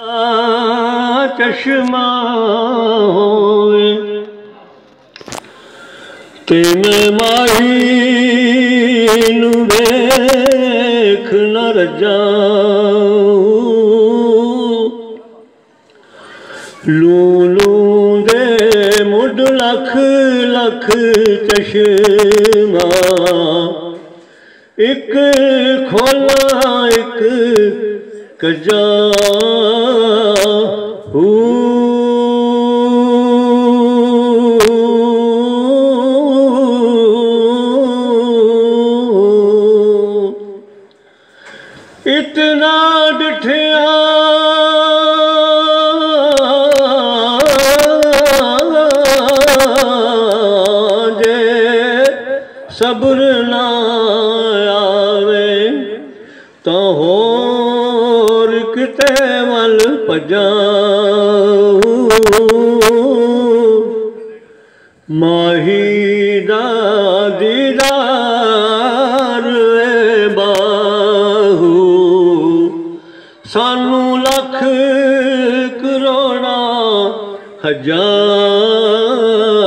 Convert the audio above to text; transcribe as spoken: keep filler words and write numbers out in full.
चश्मा होवे ते मैं माही नू वेख न रजा लू लू दे मुड लख लख चश्मा एक खोला एक कजा हू इतना डिठिया जे सब्र ना आवे तो होर किते वल भजा माही दा दीदार वे बाहू सानू लख करोड़ा हजार